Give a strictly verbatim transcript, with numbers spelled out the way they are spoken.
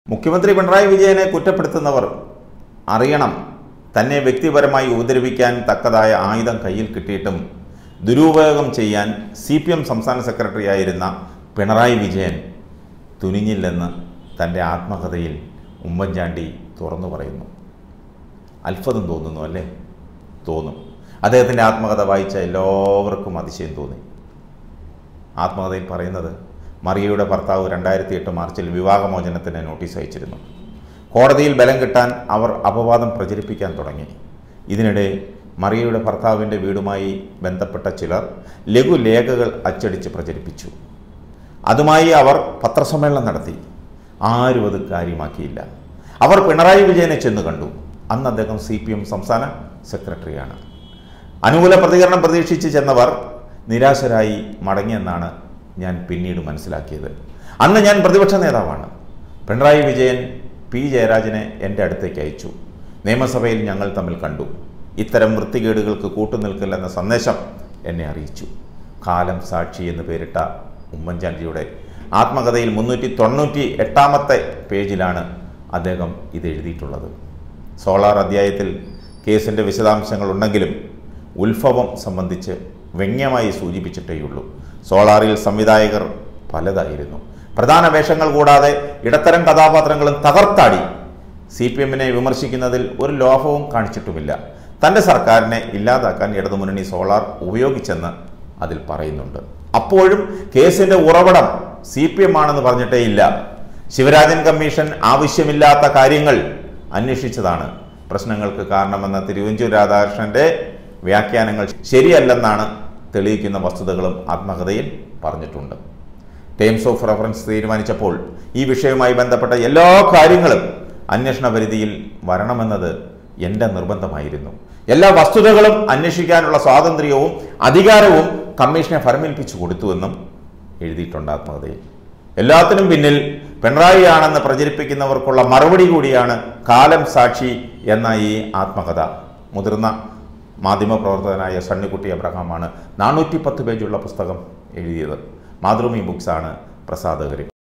മുഖ്യമന്ത്രി പിണറായി വിജയനെ കുറ്റപ്പെടുത്തുന്നവർ അറിയണം, തന്നെ വ്യക്തിപരമായി ഉപദ്രവിക്കാൻ തക്കതായ ആയുധം കയ്യിൽ കിട്ടിയിട്ടും ദുരുപയോഗം ചെയ്യാൻ സി പി എം സംസ്ഥാന സെക്രട്ടറിയായിരുന്ന പിണറായി വിജയൻ തുനിഞ്ഞില്ലെന്ന് തൻ്റെ ആത്മകഥയിൽ ഉമ്മൻചാണ്ടി തുറന്നു പറയുന്നു. അത്ഭുതം തോന്നുന്നു അല്ലേ? തോന്നും. അദ്ദേഹത്തിൻ്റെ ആത്മകഥ വായിച്ച എല്ലാവർക്കും അതിശയം തോന്നി. ആത്മകഥയിൽ പറയുന്നത്, മറിയയുടെ ഭർത്താവ് രണ്ടായിരത്തി എട്ട് മാർച്ചിൽ വിവാഹമോചനത്തിന് നോട്ടീസ് അയച്ചിരുന്നു. കോടതിയിൽ ബലം കിട്ടാൻ അവർ അപവാദം പ്രചരിപ്പിക്കാൻ തുടങ്ങി. ഇതിനിടെ മറിയയുടെ ഭർത്താവിൻ്റെ വീടുമായി ബന്ധപ്പെട്ട ചിലർ ലഘുലേഖകൾ അച്ചടിച്ച് പ്രചരിപ്പിച്ചു. അതുമായി അവർ പത്രസമ്മേളനം നടത്തി. ആരും അത് കാര്യമാക്കിയില്ല. അവർ പിണറായി വിജയനെ ചെന്ന് കണ്ടു. അന്ന് അദ്ദേഹം സി പി എം സംസ്ഥാന സെക്രട്ടറിയാണ്. അനുകൂല പ്രതികരണം പ്രതീക്ഷിച്ച് ചെന്നവർ നിരാശരായി മടങ്ങിയെന്നാണ് ഞാൻ പിന്നീട് മനസ്സിലാക്കിയത്. അന്ന് ഞാൻ പ്രതിപക്ഷ നേതാവാണ്. പിണറായി വിജയൻ പി ജയരാജനെ എൻ്റെ അടുത്തേക്ക് അയച്ചു. നിയമസഭയിൽ ഞങ്ങൾ തമ്മിൽ കണ്ടു. ഇത്തരം വൃത്തികേടുകൾക്ക് കൂട്ടുനിൽക്കില്ലെന്ന സന്ദേശം എന്നെ അറിയിച്ചു. കാലം സാക്ഷി എന്ന് പേരിട്ട ഉമ്മൻചാണ്ടിയുടെ ആത്മകഥയിൽ മുന്നൂറ്റി തൊണ്ണൂറ്റി എട്ടാമത്തെ പേജിലാണ് അദ്ദേഹം ഇത് എഴുതിയിട്ടുള്ളത്. സോളാർ അധ്യായത്തിൽ കേസിൻ്റെ വിശദാംശങ്ങളുണ്ടെങ്കിലും ഉത്ഭവം സംബന്ധിച്ച് വ്യംഗ്യമായി സൂചിപ്പിച്ചിട്ടേയുള്ളൂ. സോളാറിൽ സംവിധായകർ പലതായിരുന്നു. പ്രധാന വേഷങ്ങൾ കൂടാതെ ഇടത്തരം കഥാപാത്രങ്ങളും തകർത്താടി. സി പി എമ്മിനെ വിമർശിക്കുന്നതിൽ ഒരു ലോഭവും കാണിച്ചിട്ടുമില്ല. തൻ്റെ സർക്കാരിനെ ഇല്ലാതാക്കാൻ ഇടതുമുന്നണി സോളാർ ഉപയോഗിച്ചെന്ന് അതിൽ പറയുന്നുണ്ട്. അപ്പോഴും കേസിൻ്റെ ഉറവിടം സി പി എം ആണെന്ന് പറഞ്ഞിട്ടേ ഇല്ല. ശിവരാജൻ കമ്മീഷൻ ആവശ്യമില്ലാത്ത കാര്യങ്ങൾ അന്വേഷിച്ചതാണ് പ്രശ്നങ്ങൾക്ക് കാരണമെന്ന തിരുവഞ്ചൂർ രാധാകൃഷ്ണൻ്റെ വ്യാഖ്യാനങ്ങൾ ശരിയല്ലെന്നാണ് തെളിയിക്കുന്ന വസ്തുതകളും ആത്മകഥയിൽ പറഞ്ഞിട്ടുണ്ട്. ടേംസ് ഓഫ് റെഫറൻസ് തീരുമാനിച്ചപ്പോൾ ഈ വിഷയവുമായി ബന്ധപ്പെട്ട എല്ലാ കാര്യങ്ങളും അന്വേഷണ പരിധിയിൽ വരണമെന്നത് എൻ്റെ നിർബന്ധമായിരുന്നു. എല്ലാ വസ്തുതകളും അന്വേഷിക്കാനുള്ള സ്വാതന്ത്ര്യവും അധികാരവും കമ്മീഷനെ ഫലമേൽപ്പിച്ചു കൊടുത്തുവെന്നും എഴുതിയിട്ടുണ്ട് ആത്മകഥയിൽ. എല്ലാത്തിനും പിന്നിൽ പിണറായി ആണെന്ന് പ്രചരിപ്പിക്കുന്നവർക്കുള്ള മറുപടി കൂടിയാണ് കാലം സാക്ഷി എന്ന ഈ ആത്മകഥ. മുതിർന്ന മാധ്യമപ്രവർത്തകനായ സണ്ണിക്കുട്ടി അബ്രഹാമാണ് നാനൂറ്റി പത്ത് പേജുള്ള പുസ്തകം എഴുതിയത്. മാതൃഭൂമി ബുക്സാണ് പ്രസാധകർ.